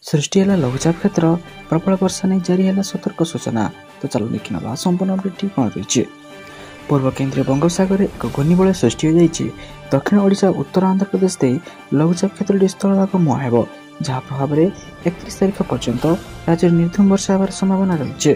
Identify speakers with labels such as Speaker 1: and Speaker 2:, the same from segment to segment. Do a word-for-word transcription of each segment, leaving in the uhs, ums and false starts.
Speaker 1: सृष्टि है लघुचाप क्षेत्र प्रबल वर्षा नहीं जारी है सतर्क सूचना। तो चलो देखी ना संपूर्ण अपडेट कौन रही। पूर्व केन्द्रीय बंगोपसागर एक घूर्णिबलय सृष्टि हो जाए दक्षिण ओडिशा उत्तर आंध्र प्रदेश दे लघुचाप क्षेत्र स्थलभाग मुहां हो जहाँ प्रभाव में एकतीस तारिख पर्यंत राज्य निर्धूम वर्षा होबार संभावना रही।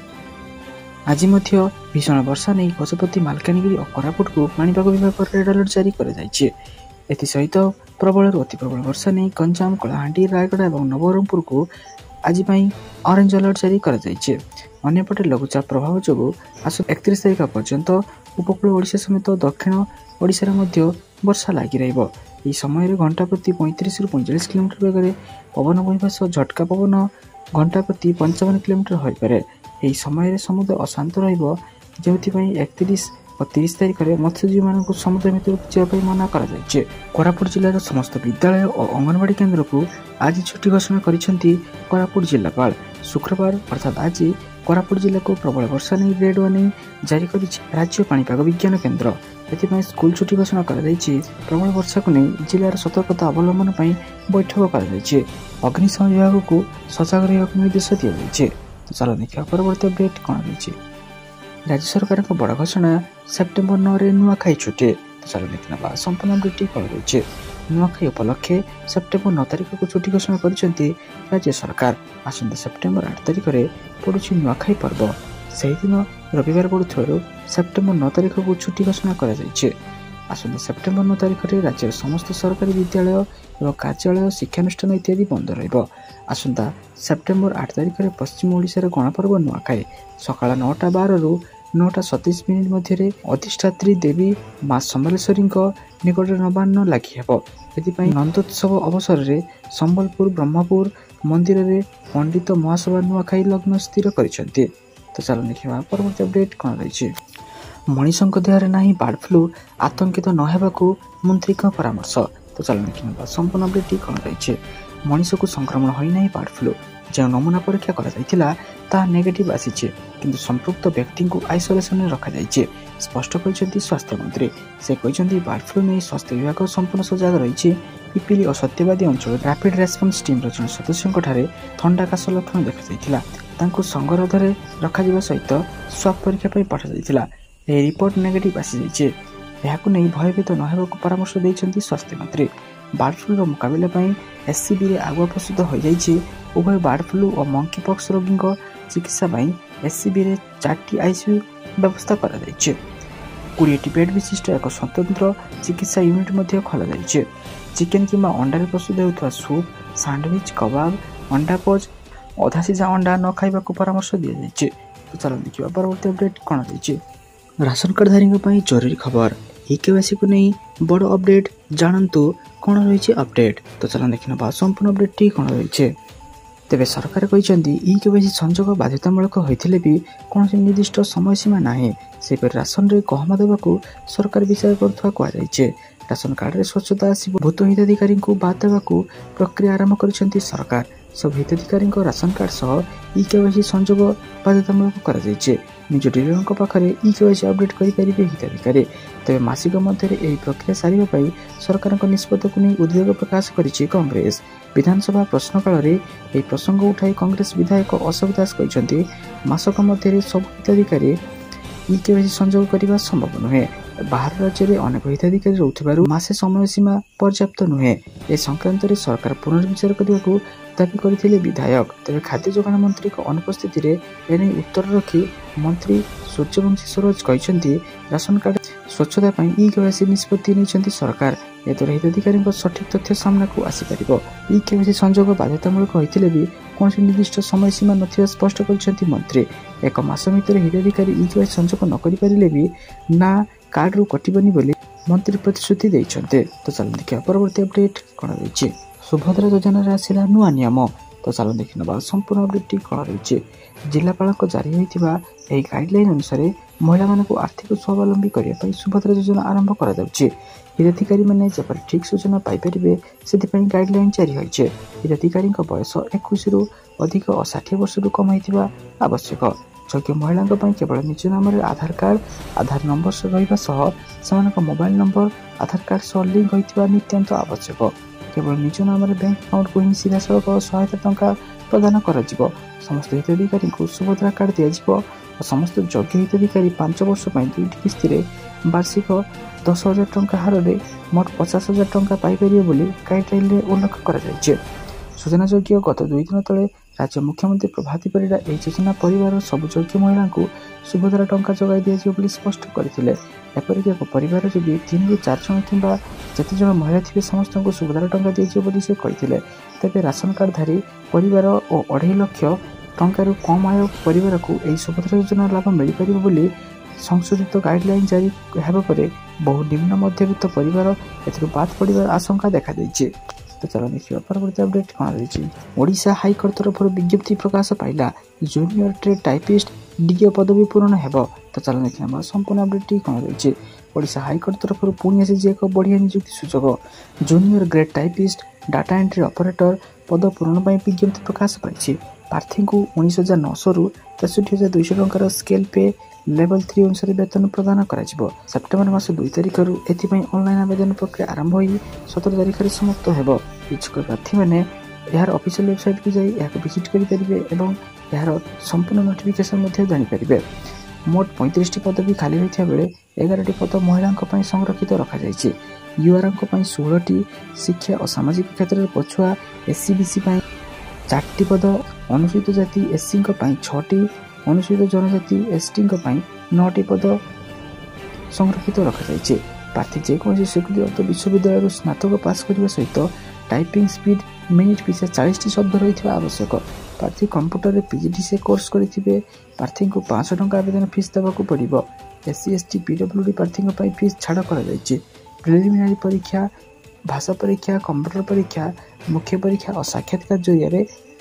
Speaker 1: आज भीषण वर्षा नहीं गजपति मालकानगिरी और कोरापुट को पाणीपाग विभाग रेड अलर्ट जारी कर एसहित प्रबल अति प्रबल वर्षा नहीं गंजाम कलाहांडी रायगढ़ और नवरंगपुर को आज ऑरेंज अलर्ट जारी करपटे लघुचाप प्रभाव जो आस एकतीस तारिख पर्यंत उपकूल ओडिशा समेत दक्षिण ओडिशा वर्षा लगी रही। समय घंटा प्रति पैंतीस रु पैंचाश किलोमीटर बेगर पवन बहवा सह झटका पवन घंटा प्रति पंचावन किलोमीटर हो पाए। यही समय समुद्र अशांत रतीस और तीस तारिख में मत्स्यजीवी मान समुद्र भितर जावाई मना कर कोरापुट जिलार समस्त विद्यालय और अंगनवाड़ी केन्द्र को आज छुट्टी घोषणा करिसेंती कोरापुट जिलापाल। शुक्रवार अर्थात आज कोरापुट जिला को प्रबल वर्षा नहीं रेड वार्निंग जारी कर राज्य पाणीपाग विज्ञान केन्द्र एथपाई स्कूल छुट्टी घोषणा कर प्रबल वर्षा को नहीं जिलार सतर्कता अवलंबन पर बैठक कर अग्निशम विभाग को सजग रहा निर्देश दी। तो चलो देखा परवर्ती अपडेट कौन रही। राज्य सरकार को बड़ घोषणा सेप्टेम्बर नौ रे नुआखाई छुट्टी। तो चलो देखना संपूर्ण अपडेट कौन रही। नुआखाई उपलक्षे सेप्टेम्बर नौ तारिख को छुट्टी घोषणा कर राज्य सरकार। आसंता सेप्टेम्बर आठ तारिख में पड़ुछि नुआखाई पर्व से दिन रविवार पड़ुथिबारु सेप्टेम्बर नौ तारिख को छुट्टी घोषणा कर आसंता सेप्टेम्बर नौ तारिख में राज्य समस्त सरकारी विद्यालय और कार्यालय शिक्षानुष्ठान इत्यादि बंद रहिबो। आसंता सेप्टेम्बर आठ तारिख में पश्चिम ओडिशार गणपर्व नुआखाई सकाळ नौटा बार रु नौटा सतीश मिनिट मध्य अधिष्ठात्री देवी माँ समलेश्वरी निकट नवान्न लगी है। नंदोत्सव अवसर में संबलपुर ब्रह्मपुर मंदिर में पंडित महासभा नुआखाई लग्न स्थिर कर। तो चलो देखा परवर्ती अपडेट कौन रही। मनीषों देहरे ना बर्ड फ्लू आतंकित नहेबाकू मंत्री परामर्श। तो चलो देखा संपूर्ण अपडेट कौन रही। मनीष को संक्रमण होना बर्ड फ्लू जो नमूना परीक्षा कर नेगेटिव आसी किंतु संपृक्त व्यक्ति को आइसोलेशन में रखा स्पष्ट कर स्वास्थ्य मंत्री। से कहते बर्ड फ्लू नहीं स्वास्थ्य विभाग संपूर्ण सजग रही। पिपिली और सत्यवादी अंचल रैपिड रेस्पॉन्स टीम जन सदस्यों थंडा काश लक्षण देखा संगरोध में रखा सहित स्वाब परीक्षा पठा रिपोर्ट नेगेटिव आसी नहीं भयभीत नहेबा परामर्श देते स्वास्थ्य मंत्री। बर्ड फ्लू मुकाबला एससीबी रे आगुआ प्रस्तुत हो जाइए। उभय बर्ड फ्लू और मंकी पॉक्स रोगी चिकित्सा एससीबी रे चार आईसीयू व्यवस्था कर कोड़े बेड विशिष्ट एक स्वतंत्र चिकित्सा यूनिट खोल चिकेन कि अंडार प्रस्तुत होता सूप सैंडविच कबाब अंडा पोज अधा सीझा अंडा न खाइबा परामर्श दी जाए। तो चलो देखिए परवर्ती अपडेट कौन रही। राशन कार्डधारी जरूरी खबर ई केवाईसी को नहीं बड़ अपडेट जानतु कौन रही अपडेट। तो चलो देखना संपूर्ण अपडेट टी कौन रही। तेरे सरकार कहते ई केवाईसी संजोग बाध्यतामूलक होते भी कौन निर्दिष्ट समय सीमा ना से राशन रे गहम देवाक सरकार विचार कर राशन कार्ड रे स्वच्छता आसब भूत हिताधिकारी को बाद देवाक प्रक्रिया आरंभ कर सरकार। सब हिताधिकारी राशन कार्ड सह ई केवाईसी संजोग बाध्यतामूलक कर निज डीलर पाखे ई केवाईसी अपडेट करेंगे हिताधिकारी। तेज मासिक मध्य प्रक्रिया सारे सरकार निष्पत्ति को नहीं उद्वेग प्रकाश करिछि कांग्रेस। विधानसभा प्रश्नकाल में यह प्रसंग उठाई कांग्रेस विधायक अशोक दास कहते मासक मध्य सब हिताधिकारी ई केवाईसी संजोग करने संभव नुहे। बाहर राज्य में अनेक हिताधिकारी रोथबारु मासे समय सीमा पर्याप्त नुहे। ए संक्रांत में सरकार पुनर्विचार करने को दाबी करथिले विधायक। तेज खाद्य जोगाण मंत्री अनुपस्थित एने उत्तर रखी मंत्री सूर्यवंशी सरोज कहते राशन कार्ड स्वच्छता ई केवाईसी निष्पत्ति नहीं सरकार। एद्वारा हिताधिकारी सठिक तथ्य सामना को आसीपर। ई केवाईसी संजोग बाध्यतामूलक होते भी कौन निर्दिष्ट समय सीमा न स्पष्ट कर मंत्री। एक मास भर हिताधिकारी ई केवाईसी संजोग न करें भी ना कार्ड रू कटबनी बोली मंत्री प्रतिश्रुति देते। तो चलो देखिए परवर्ती अपडेट कौन रही। सुभद्रा योजना आसला नुआ नियम। तो चलो देखी ना संपूर्ण अपडेट कौन रही। जिलापाल जारी होता गाइडलाइन अनुसार महिला मान आर्थिक स्वावलंबी करने सुभद्रा योजना आरंभ कर हिताधिकारी मैंने जब ठीक सूचना पाइपर से गाइडलाइन जारी होती। हिताधिकारी बयस इक्कीस रु अधिक और षाठी वर्ष कम होता आवश्यक। योग्य महिला केवल निज नाम आधार कार्ड आधार नंबर रहा मोबाइल नंबर आधार कार्ड सह लिंक होता नितांत आवश्यक। केवल निज नाम बैंक अकाउंट को ही सीधा सड़क सहायता टंका प्रदान कर समस्त हिताधिकारी को सुभद्रा कार्ड दिज्व और समस्त योग्य हिताधिकारी पांच वर्ष दुईटी किस्ती वार्षिक दस हजार टंका हार में मोट पचास हजार टंका पाइपर बोली गाइडलाइन में उल्लेख कर सूचनायोग्य गत दुई दिन तले राज्य मुख्यमंत्री प्रभाती परिड़ा यह योजना परिवार सबु योग्य महिला को सुभद्रा टंका जगाई दिज्व स्पष्ट करते एपरिक एक परिवार जदि तीन रु चार जन कि जिते जन महिला थे समस्त को सुभद्रा टंका दिज्व से कहते तेज राशन कार्डधारी परिवार और अढ़ाई लक्ष टंकार कम आय परिवार को यह सुभद्रा योजना लाभ मिल पार संशोधित गाइडलाइन जारी होगा पर बहु निम्न मध्यवित्त परिवार एथुर बाद पड़ार आशंका देखा देछि। तो चलो देखिए परवर्ती अपडेट कौन रही। ओडिशा हाईकोर्ट तरफ विज्ञप्ति प्रकाश पाइला जूनियर ट्रेड टाइपिस्ट डीओ पदवी पूरण हेब। तो चलो देखिए संपूर्ण अपडेट कौन रही। ओडिशा हाईकोर्ट तरफ पुणी आसी एक बढ़िया नियुक्ति सूचक junior grade typist data entry operator पद पूरण विज्ञप्ति प्रकाश पाई प्रार्थी को उन्नीस हजार नौश रु तेसठी हजार दुईश टकर स्केल पे लेवल थ्री अनुसार वेतन प्रदान कर सेप्टेम्बर मास दुई तारिख ऑनलाइन आवेदन प्रक्रिया आरंभ हो सतर तारिख में समाप्त हो। इच्छुक प्रार्थी मैंने यार ऑफिशियल वेबसाइट को जाई विजिट करेंगे और यार संपूर्ण नोटिफिकेशन जानीपर। मोट पैंतीस पदवी खाली होता बेले एगार पद महिला संरक्षित रखा यूआर षोलटी शिक्षा और सामाजिक क्षेत्र में पछुआ एससी बीसी चार पद अनुसूचित जाति एससी छटी अनुसूचित जनजाति एसटी नौटी पद संरक्षित रखा प्रार्थी जेकोसी स्वीकृत विश्वविद्यालय स्नातक पास करने सहित टाइपिंग स्पीड मिनिट पिछा चालीस शब्द रही आवश्यक। प्रार्थी कंप्यूटर पीजीडीसी कोर्स करते प्रार्थी को पाँच टंका आवेदन फीस देवाक पड़ो। एससी एसटी पीडब्ल्यूडी प्रार्थी फीस छाड़ कर प्रिलिमिनारी परीक्षा भाषा परीक्षा कंप्यूटर परीक्षा मुख्य परीक्षा और साक्षात्कार जरिया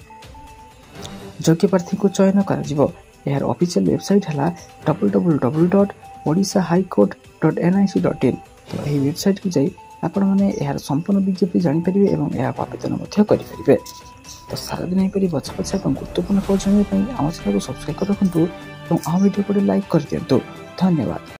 Speaker 1: योग्य प्रार्थी को चयन कर यार ऑफिशियल वेबसाइट है double double double dot Odisha high court dot N I C dot in. तो यही वेबसाइट को जाई आपण मैंने यार संपूर्ण विज्ञप्ति जानीपर और यह आवेदन करेंगे। तो सारा दिन यहीपर बचा बचा और गुरुत्वपूर्ण खबर जानने आम चैनल को सब्सक्राइब कर रखुँ और आम वीडियो को लाइक कर दिंतु। धन्यवाद।